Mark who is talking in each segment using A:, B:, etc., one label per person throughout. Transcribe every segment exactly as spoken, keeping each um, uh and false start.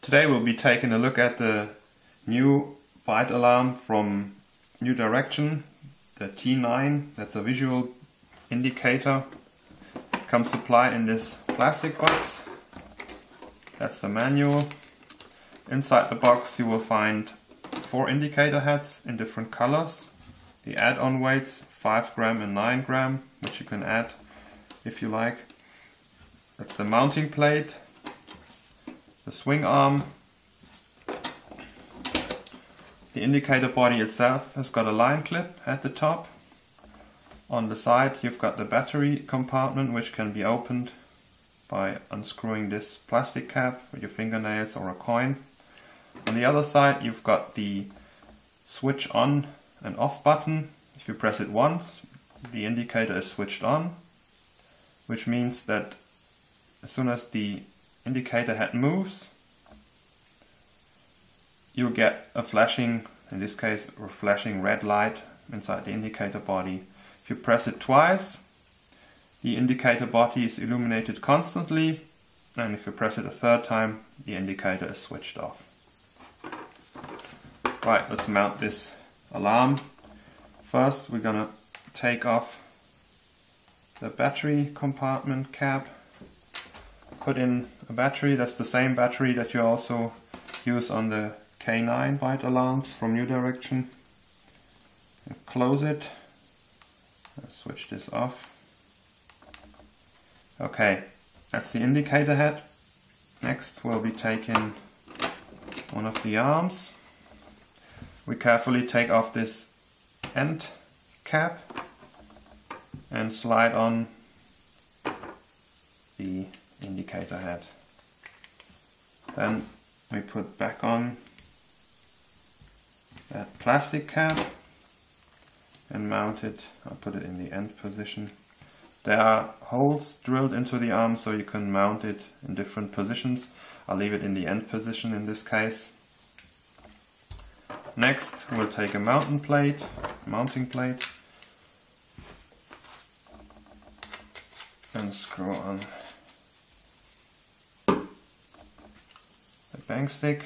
A: Today we'll be taking a look at the new bite alarm from New Direction, the T nine. That's a visual indicator. Comes supplied in this plastic box. That's the manual. Inside the box you will find four indicator heads in different colors. The add-on weights, five gram and nine gram, which you can add if you like. That's the mounting plate, the swing arm. The indicator body itself has got a line clip at the top. On the side you've got the battery compartment, which can be opened by unscrewing this plastic cap with your fingernails or a coin. On the other side you've got the switch on and off button. If you press it once, the indicator is switched on, which means that as soon as the indicator head moves, you'll get a flashing, in this case a flashing red light inside the indicator body. If you press it twice, the indicator body is illuminated constantly, and if you press it a third time, the indicator is switched off. Right, let's mount this alarm. First we're gonna take off the battery compartment cap, put in a battery. That's the same battery that you also use on the K nine bite alarms from New Direction. And close it. I'll switch this off. Okay, that's the indicator head. Next we'll be taking one of the arms. We carefully take off this end cap and slide on the indicator head. Then we put back on that plastic cap and mount it. I'll put it in the end position. There are holes drilled into the arm so you can mount it in different positions. I'll leave it in the end position in this case. Next we'll take a mounting plate, mounting plate and screw on the bang stick.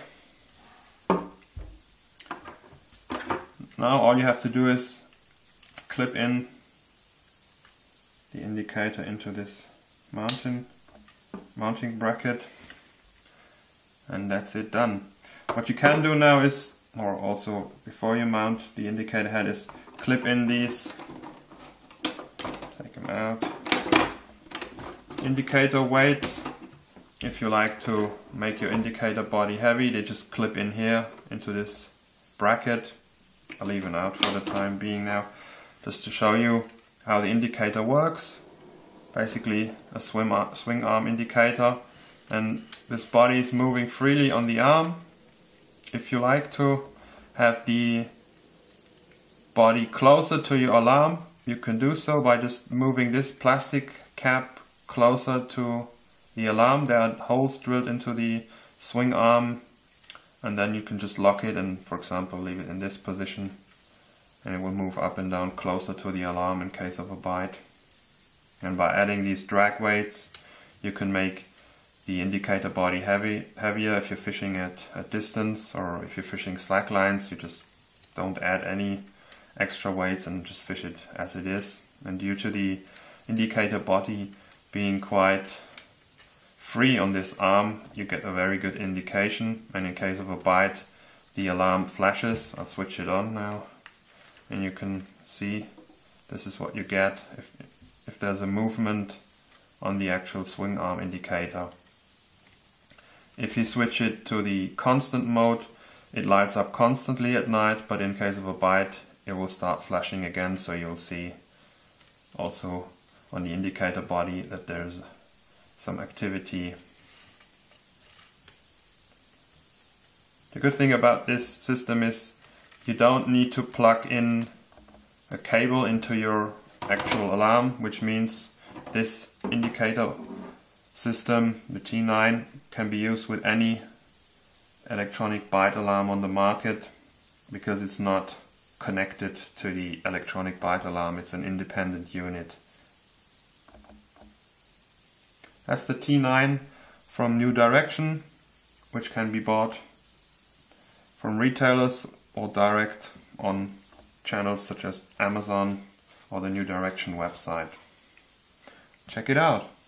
A: Now all you have to do is clip in the indicator into this mounting mounting bracket, and that's it done. What you can do now is, or also before you mount the indicator head, is clip in these, take them out, indicator weights. If you like to make your indicator body heavy, they just clip in here into this bracket. I'll leave it out for the time being now, just to show you how the indicator works. Basically a swim ar- swing arm indicator, and this body is moving freely on the arm. If you like to have the body closer to your alarm, you can do so by just moving this plastic cap closer to the alarm. There are holes drilled into the swing arm, and then you can just lock it and, for example, leave it in this position, and it will move up and down closer to the alarm in case of a bite. And by adding these drag weights, you can make the indicator body heavy, heavier if you're fishing at a distance, or if you're fishing slack lines, you just don't add any extra weights and just fish it as it is. And due to the indicator body being quite free on this arm, you get a very good indication, and in case of a bite the alarm flashes. I'll switch it on now, and you can see this is what you get if, if there's a movement on the actual swing arm indicator. If you switch it to the constant mode, it lights up constantly at night, but in case of a bite it will start flashing again, so you'll see also on the indicator body that there's some activity. The good thing about this system is you don't need to plug in a cable into your actual alarm, which means this indicator system, the T nine, can be used with any electronic bite alarm on the market, because it's not connected to the electronic bite alarm. It's an independent unit. That's the T nine from New Direction. which can be bought from retailers or direct on channels such as Amazon or the New Direction website. Check it out.